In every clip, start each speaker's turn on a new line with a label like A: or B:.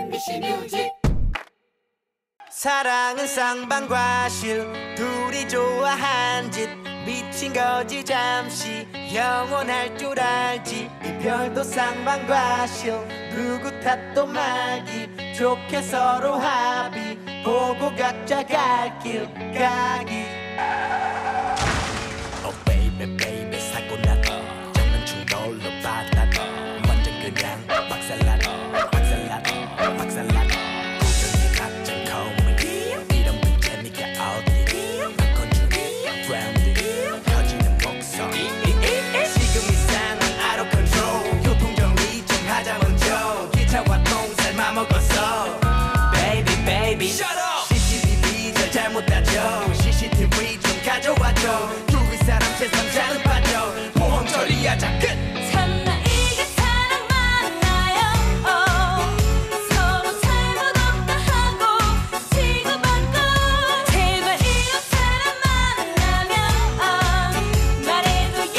A: MBC 뮤직.
B: 사랑은 쌍방과실 둘이 좋아한 짓 미친 거지 잠시 영원할 줄 알지 이별도 쌍방과실 누구 탓도 말기 좋게 서로 합의 보고 각자 갈 길 가기. Oh baby baby 사고 나도 장난친 걸로 받아도 완전 그냥 박살나도 박살나도 박살나도 고정의 각종 코미디 이런 분 재미가 어디 건조기 grounded 터지는 목소리 지금 이 상황 out of control 교통정리 좀 하자 먼저 기차와 똥살 마먹었어 baby baby shut up CCTV 잘 잘못 따져 CCTV 좀 가져와줘 둘이 사람 제3자는 빠져 보험 처리하자 끝.
C: 참나 이게 사랑 맞나요? 서로 잘못 없다 하고 치고받고 제발 이런 사람 만나면 말해줘야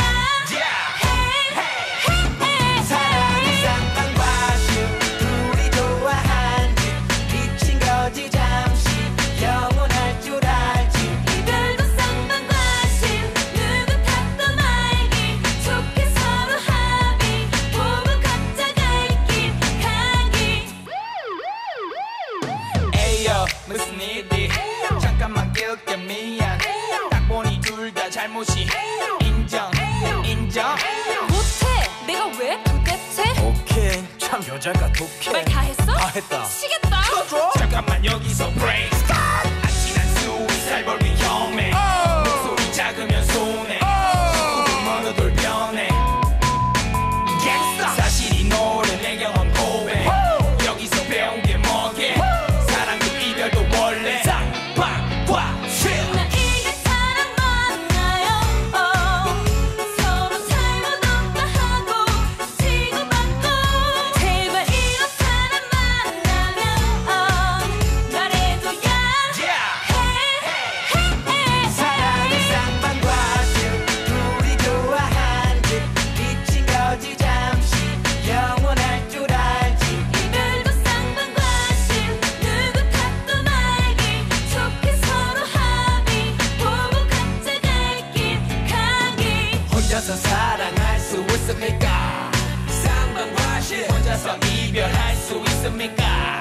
C: 해.
B: 사랑은 쌍방과실 둘이 좋아한 짓 미친 거지 잠시 영원할 줄 알지
C: 이별도 쌍방과실 누구 탓도 말기 좋게 서로 합의 보고 각자 갈 길 가기.
D: 에이요 무슨 일이 잠깐만 깨울게 미안 딱 보니 둘 다 잘못이 인정
C: 못해 내가 왜 도대체
B: 오케이 참 여자가 독해
C: 말 다 했어?
B: 다 했다.
C: 미치겠다.
D: 잠깐만 여기서 브레이크 안 친한 수위 살벌미 혐해 목소리 작으면 손해 시국은 어느 돌변해 사실 이 노래 내 경험 고백 여기서 배운 게 뭐게 사랑도 이별도 원래 쌍방과실
C: 나 이게 사랑 맞나요? 서로 잘못 없다 하고 치고받고 제발 이런 사람 만나면 말해줘야 해.
B: 사랑은 쌍방과실 둘이 좋아한 짓 미친 거지 잠시 영원할 줄 알지
C: 이별도 쌍방과실 누구 탓도 말기 좋게 서로 합의 보고 각자 갈 길 가기.
B: 혼자서 사랑할 수 있습니까?
D: 쌍방과실 혼자서 이별할 수 있습니까?